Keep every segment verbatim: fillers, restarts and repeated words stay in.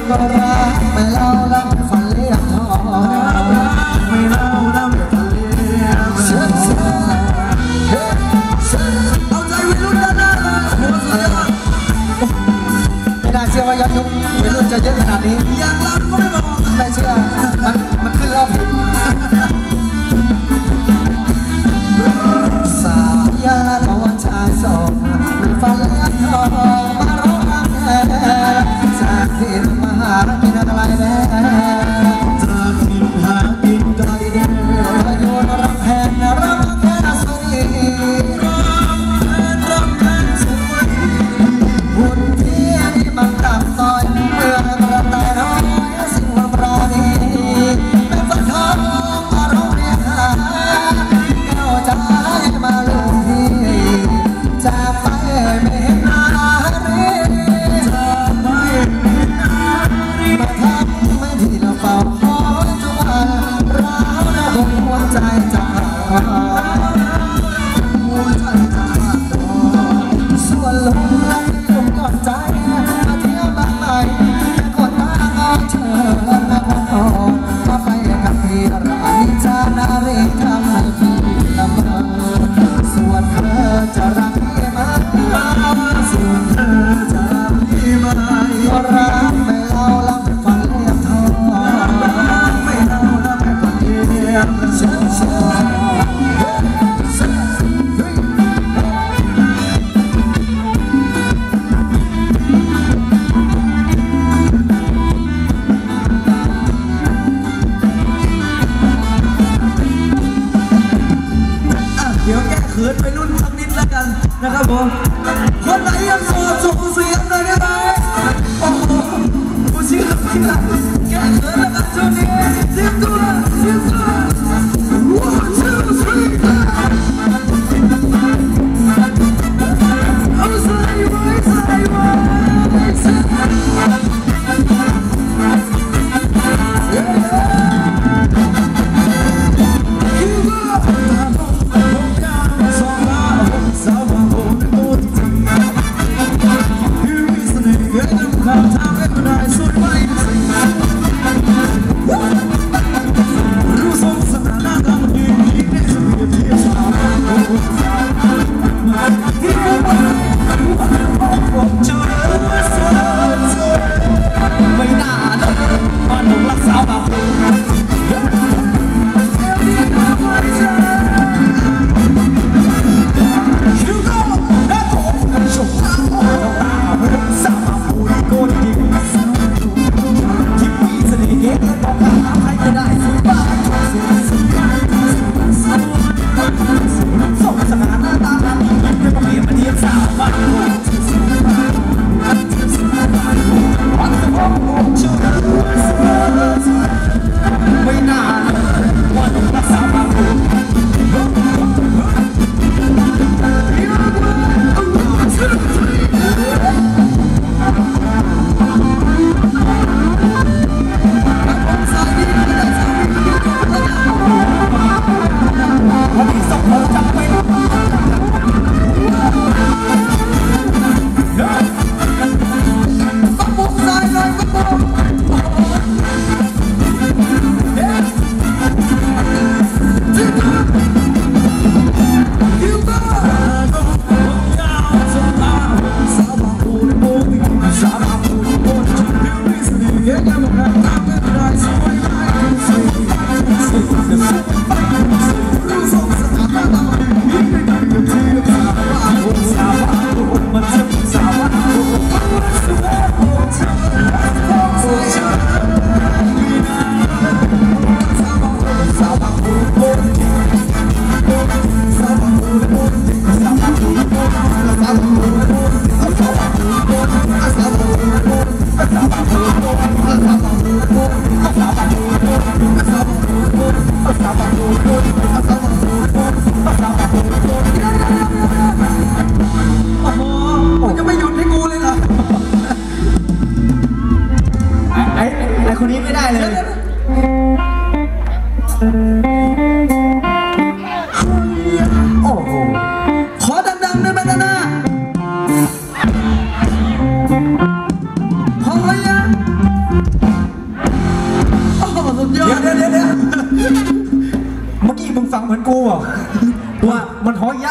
ก็รักไม่เล่าแล้วฝันเลี้ยงทองไม่เล่าแล้วฝันเลี้ยงเชื่อเชื่อเฮ้เชื่อเอาใจวัยรุ่นด้านหน้าหัวสุดยอดไม่น่าเชื่อว่ายอดยุควัยรุ่นจะเยอะขนาดนี้อย่างเราก็ไม่บอกไม่เชื่อมันมันขึ้นรอบผิดสายาตะวันชายสองมันฝันเลี้ยงทองมาร้องแก่จากที่มาหากินอะไรแน่จากที่หากินไกลแน่โยนรับแทนรับแทนสวยรับแทนรับแทนสวยหุ่นที่มันต่ำต้อยเมื่อกระต่ายน้อยสิ่งมันปราณีเป็นฝันทองมาร้องเรียกหาแก้วใจมาลูกพี่จากไปไม่เห็นหน้า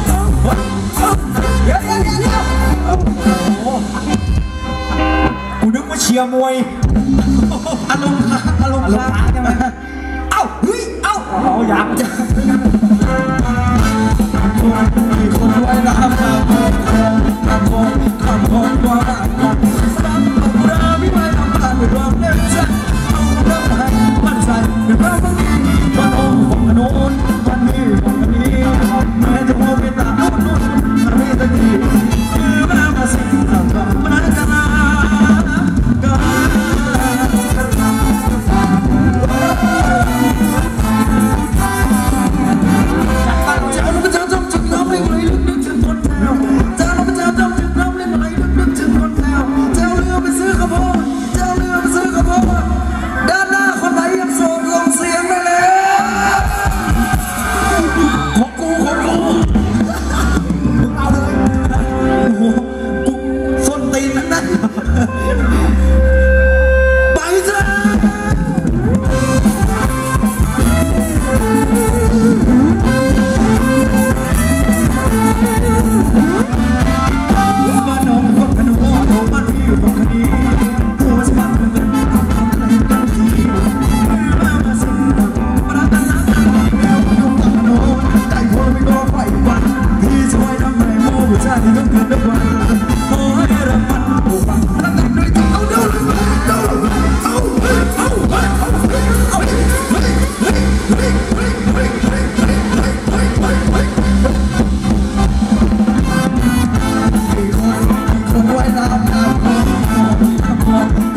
เดี๋ยวเดี๋ยวเดี๋ยวเดี๋ยวกูนึกว่าเชียร์มวยอารมณ์ค้างอารมณ์ค้างใช่ไหมเอ้าเฮ้ยเอ้าเอาอยากจะมีคนไว้น้ำน้ำคงคงคงคงคงว่าสำหรับเราไม่ไว้ทำผ่านด้วยความเล่นใจเอาเรื่องให้มั่นใจในเรื่องนี้วันโอ้ฝั่งโน้นวันนี้ฝั่งนี้แม้จะมองเป็นตาโน้นโน้นมันไม่ได้ดีคือแม้มาสิ่งต่างๆมันจะนาก็เจ้าลูกเจ้าจำจึงน้ำไม่ไหวลึกนึกถึงคนแถวเจ้าลูกเจ้าจำจึงน้ำไม่ไหวลึกนึกถึงคนแถวเจ้าเรือไปซื้อข้าวโพดเจ้าเรือไปซื้อข้าวโพดด้านหน้าคนไหนยังโสดลงเสียงไปเลยของกูของกูมึงเอาเลยโอ้โหกูส้นตีนนั่นนะไปจ้าบ้านน้องก็ขนมหม้อน้องบ้านพี่อยู่ตรงนี้ตัวสมัครเงินทำทำอะไรกันทีมามาสิมาดันดันดันแมวน้องตาโน้ใจคนไม่ก็ไฟวันพี่ช่วยทำให้โม่ผู้ชายที่ต้องเกิดทุกวันขอให้ระมัดระวังระดับด้วยเอาเดี๋ยวเลยเอาเอาเอาเอาเอาเฮ้ยเฮ้ยเฮ้ยเฮ้ยเฮ้ยเฮ้ยเฮ้ยเฮ้ยเฮ้ยเฮ้ยเฮ้ยมีคนมีคนไว้น้ำน้ำคนมีคน